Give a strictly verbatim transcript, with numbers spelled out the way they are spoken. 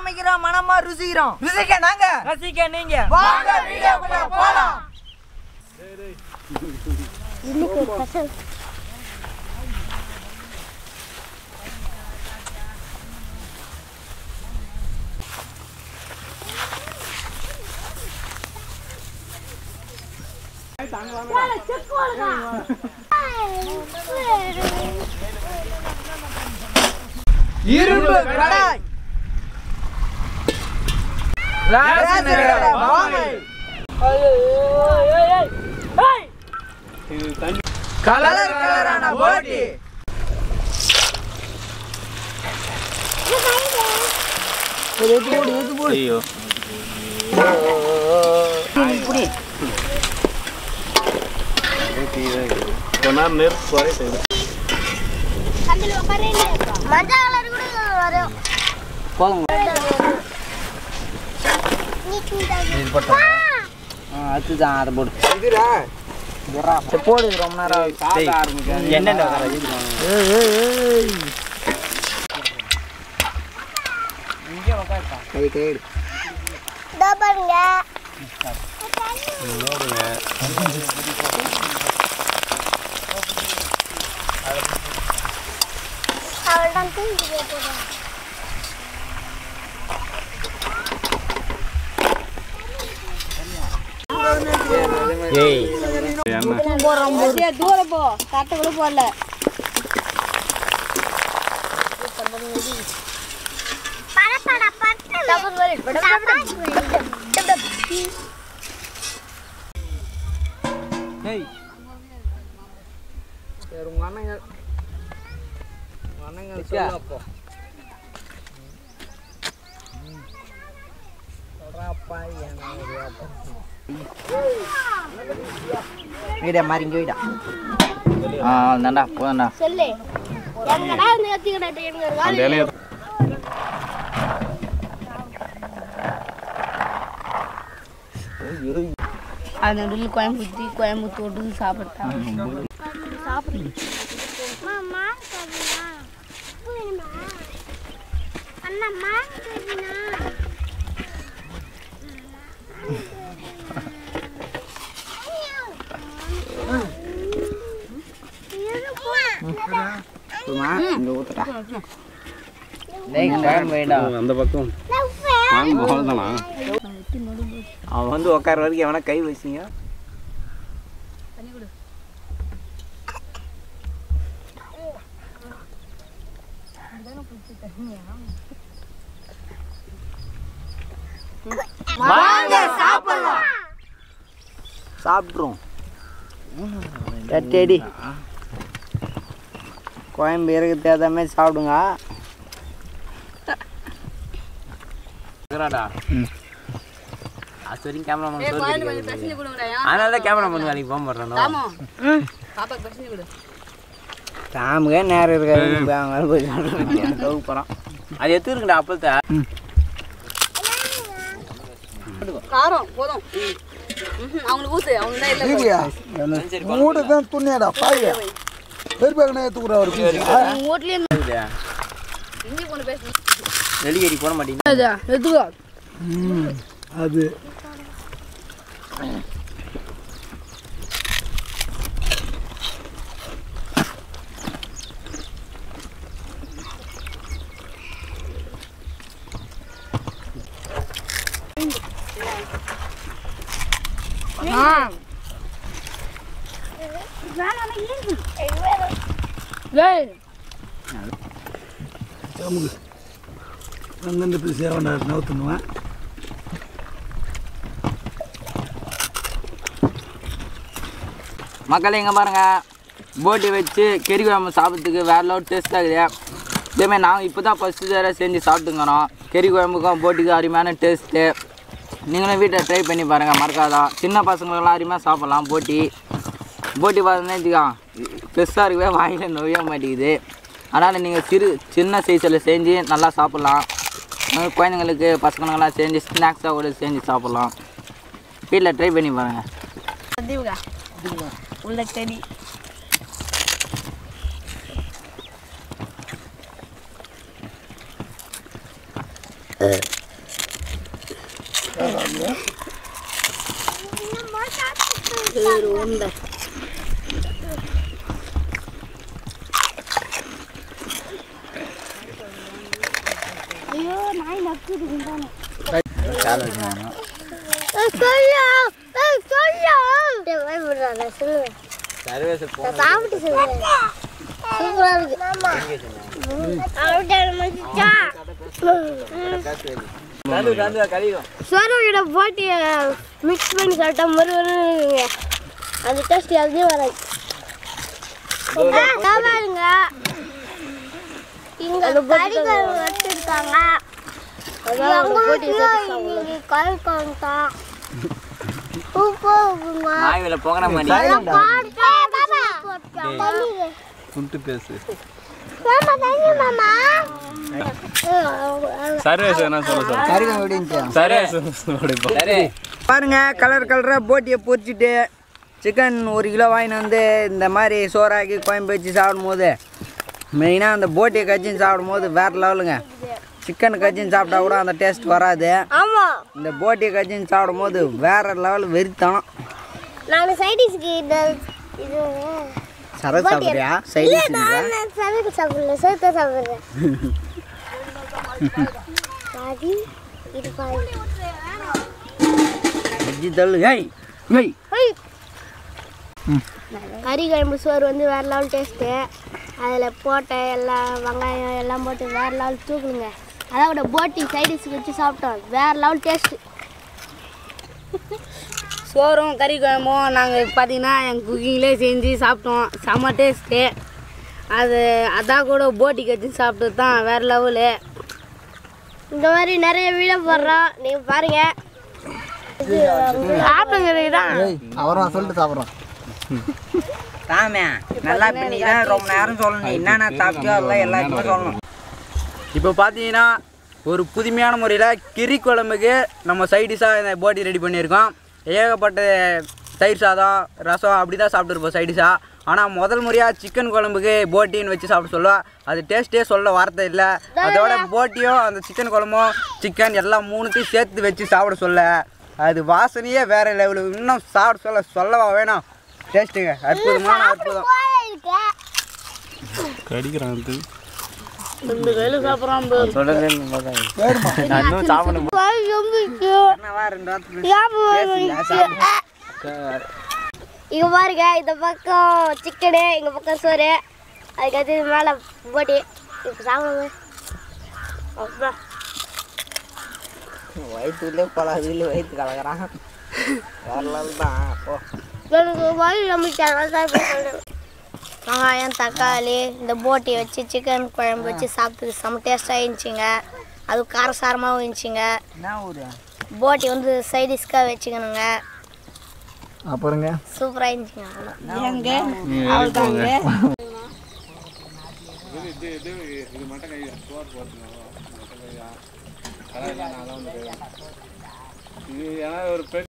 சமைக்கிறோம் மனமா ருசிக்கிறோம் ருசிக்க நாங்க ரசிக்க நீங்க வாங்க வீடியோக்குள்ள போலாம் இன்னைக்கு ஒரு ஸ்பெஷல் இரும்பு கடாய் கலர் கலரான போட்டி ஐயோ கொண்டார் நெருப்பு குறை செய்யுது மஞ்சள் கலர் கூட வரும் போதும் அதுதான் அதை போடு இதுடா போடு ரொம்ப நேரம் என்னென்ன கை கைடு பாருங்க அவள்தான் தூங்கி போடுறேன் ஏய் தூர போ கட்ட கூட போடல ஏய் சரி உங்க அண்ணங்க அண்ணங்க சொல்லப்போ சொல்றாப்பா என்ன வீடா மாறி இங்க வீடா ஆ நண்டா போடா சொல்லு எங்கடா வந்து ஏத்திக்கிட்ட எங்க அந்த இலைய அது நடுவில் கோயம்புத்தி கோயம்புத்தூர் சாப்பிட்டாங்க சாப்பிடு மாமா சாப்பிடுமா வேணுமா அண்ணா மான் கேக்குனா சும்மா இங்க ஊத்துடா டேய் கோயம் வேடா அந்த பக்கம் வாங்க போறதானா அவன் வந்து உட்கார வரைக்கும் எவனா கை வச்சிங்க வாங்க சாப்பிடலாம் சாப்பிட்றோம் கட்டடி கோயம்பு இறக்கு தேத மாதிரி சாப்பிடுங்க அது வரைக்கும் கேமராமேன் அதனால தான் கேமராமேன் வேலைக்கு போக மாட்டேன் தாமுக நேரம் இருக்காது போய் போகிறான் அது எத்து இருக்குடா அப்பளத்தை காரம் போதும் அவங்களுக்கு ஊத்து அவங்க மூடு தான் துணியாடா பாயா பெருப்பாக்கணும் ஏற்றுக்குறா ஒரு வீட்லயே இஞ்சி கொண்டு பேச வெளியேறி போட மாட்டேங்குது எதுவா அது அங்கேருந்து போய் சேவண்டா நவுத்துணுவேன் மக்கள் எங்கே பாருங்கள் போட்டி வச்சு கறி குழம்பு சாப்பிட்றதுக்கு வேறு லெவல் டேஸ்ட்டாக இருக்குது இதேமாதிரி நாங்கள் இப்போ தான் ஃபஸ்ட்டு தடவை செஞ்சு சாப்பிட்டுங்கிறோம் கறி குழம்புக்கும் போட்டிக்கும் அருமையான டேஸ்ட்டு நீங்களும் வீட்டில் ட்ரை பண்ணி பாருங்கள் மறக்காதான் சின்ன பசங்களுக்கெல்லாம் அருமையாக சாப்பிட்லாம் போட்டி போட்டி பார்த்தோன்னே வச்சுக்கோ பெருசாக இருக்கவே வாயில் நொய்ய மாட்டேங்குது அதனால் நீங்கள் சிறு சின்ன சைஸில் செஞ்சு நல்லா சாப்பிட்லாம் குழந்தைங்களுக்கு பசங்களுக்கெல்லாம் செஞ்சு ஸ்நாக்ஸாக கூட செஞ்சு சாப்பிட்லாம் வீட்டில் ட்ரை பண்ணி பாருங்கள் உள்ள கறி Uh. சரி உண்டை ஐயோ நாய் நக்குது கால் வச்சுக்கணும் சொல்லியா சொல்லியா பயப்படுறாங்க சொல்லு சர்வீஸ் சாப்பிட்டு சொல்லு சூப்பரா இருக்கு சோரோட போட்டியை மிக்ஸ் பண்ணி சாப்பிட்டா மறு வருங்க அந்த டேஸ்ட் அதுலேயும் வராது பாருங்க இங்க கறிக்கறி வச்சிருக்காங்க நாய்வில போகிற மாதிரி குண்டு பேசு மாமா சர்வேஸ் என்ன சொல்ல சொல்ல கறிங்க எப்படின்னு சர்வேஸ் சரி பாருங்க கலர் கலராக போட்டியை பொரிச்சிட்டு சிக்கன் ஒரு கிலோ வாங்கிட்டு வந்து இந்த மாதிரி சோறாக்கி குழம்பு வச்சு சாப்பிடும் போது மெயினாக அந்த போட்டியை கச்சின்னு சாப்பிடும் போது வேறு லெவலுங்க சிக்கன் கச்சின்னு சாப்பிட்டா கூட அந்த டேஸ்ட் வராது இந்த போட்டியை கச்சின்னு சாப்பிடும் போது வேறு லெவல் வெறித்தனம் நான் சைடிஷ்க்கு இந்த இது சரக்கு சாப்பிட்றியா சைடிஷ் நான் சரக்கு சாப்பிடல சேர்த்து சாப்பிட்றேன் பாதி இது பாதி வெஜ்ஜி தள்ளு ஹை ஹை கறி குழம்பு சோறு வந்து வேறு லெவல் டேஸ்ட்டு அதில் போட்ட எல்லாம் வெங்காயம் எல்லாம் போட்டு வேறு லெவல் தூக்குங்க அதோட போட்டி சைடிஷ்க்கு வச்சு சாப்பிட்டோம் வேறு லெவல் டேஸ்ட்டு சோறும் கறி குழம்பும் நாங்கள் பார்த்தீங்கன்னா எங்கள் குக்கிங்லேயே செஞ்சு சாப்பிட்டோம் செம்ம டேஸ்ட்டு அது அதான் கூட போட்டி கட்டி சாப்பிட்டு தான் வேறு லெவலு இந்த மாதிரி நிறைய வீடியோ போடுறோம் நீங்கள் பாருங்கள் சாப்பிடுங்கிறது தான் அவரும் சொல்லிட்டு சாப்பிட்றோம் சாமியா நல்லா பண்ணிங்கன்னா ரொம்ப நேரம் சொல்லணும் என்னென்ன சாப்பிட்டியோ அதெல்லாம் எல்லாருக்குமே சொல்லணும் இப்போ பார்த்தீங்கன்னா ஒரு புதுமையான முறையில் கறி குழம்புக்கு நம்ம சைடிஷாக இந்த போட்டி ரெடி பண்ணியிருக்கோம் ஏகப்பட்ட தயிர் சாதம் ரசம் அப்படி தான் சாப்பிட்டுருப்போம் சைடிஷாக ஆனால் முதல் முறையாக சிக்கன் குழம்புக்கு போட்டின்னு வச்சு சாப்பிட சொல்லுவோம் அது டேஸ்ட்டே சொல்ல வார்த்தை இல்லை அதோட போட்டியும் அந்த சிக்கன் குழம்பும் சிக்கன் எல்லாம் மூணுத்தையும் சேர்த்து வச்சு சாப்பிட சொல்ல அது வாசனையே வேறு லெவலு இன்னும் சாப்பிட சொல்ல சொல்லவா வேணும் டேஸ்ட்டுங்க அற்புதமான அற்புதம் கடிக்கிறான் ரெண்டு கையில் சாப்பிட்றான் சொல்றதே நான் இன்னும் சாப்பிடணும் என்னவா ரெண்டு வாரத்துக்கு இங்கே பாருங்க இந்த பக்கம் சிக்கனு இங்கே பக்கம் சோறு அதுக்கடுத்து மேலே போட்டி இப்போ சாப்பிடுங்க அப்புறம் வயிற்றுலேயே போல வீடு வயிற்று கலக்கிறான் வேறு தான் ஓ எனக்கு வயிறு நம்பிட்டாங்க வெங்காயம் தக்காளி இந்த போட்டி வச்சு சிக்கன் குழம்பு வச்சு சாப்பிட்டு செம்ம டேஸ்ட்டாக இருந்துச்சுங்க அது காரசாரமாகவும் இருந்துச்சுங்க என்ன ஊர் போட்டி வந்து சைடிஷ்காக வச்சுக்கணுங்க அப்புறங்க சூப்பராக இருந்துச்சுங்க எங்க அவ்வளோதாங்க இது ஏன்னா ஒரு